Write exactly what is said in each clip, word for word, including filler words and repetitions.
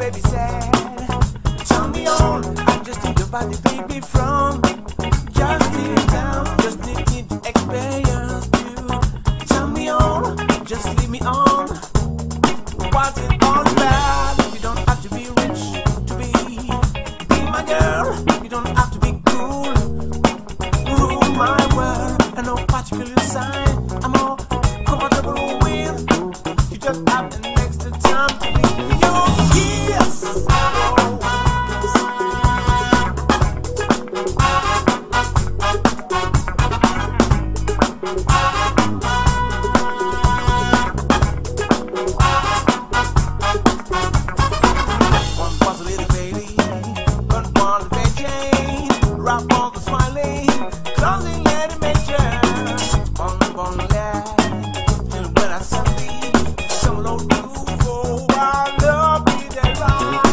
baby said, turn me on, I just need your body, baby, from just deep down, just need, need to experience you. Turn me on, just leave me on. What's it all about? You don't have to be rich to be, be my girl. You don't have to be cool, rule my world. And no particular sign I'm all comfortable with. You just have the next time to be your yes. One was a little baby, one was a big Jane, rock on the smiling, closing let me just on the bone lad. And when I suddenly solo do for our love be that right.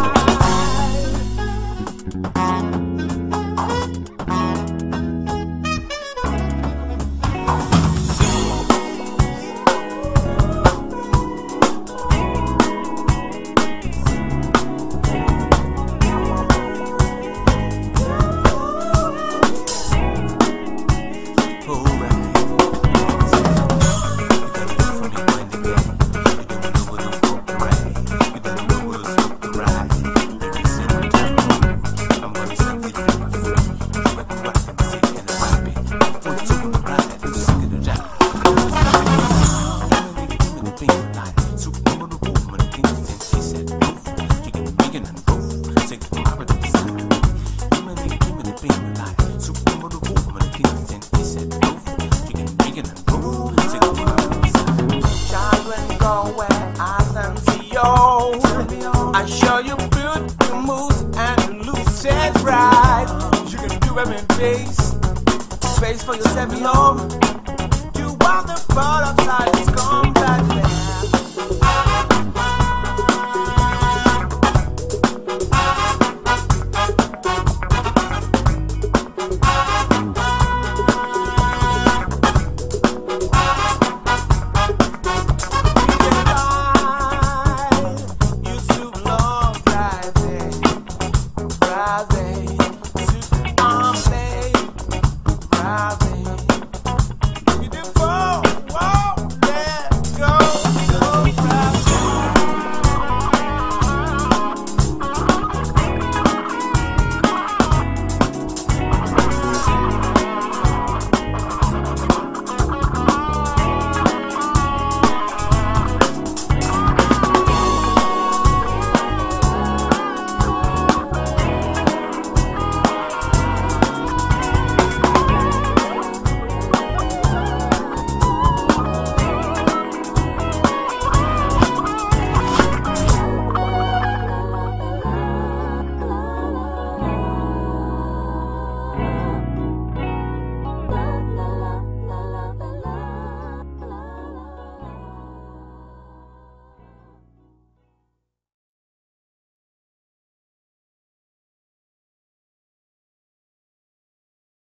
I show you beautiful moves and loose and right. You can do every face, space for yourself alone. You are the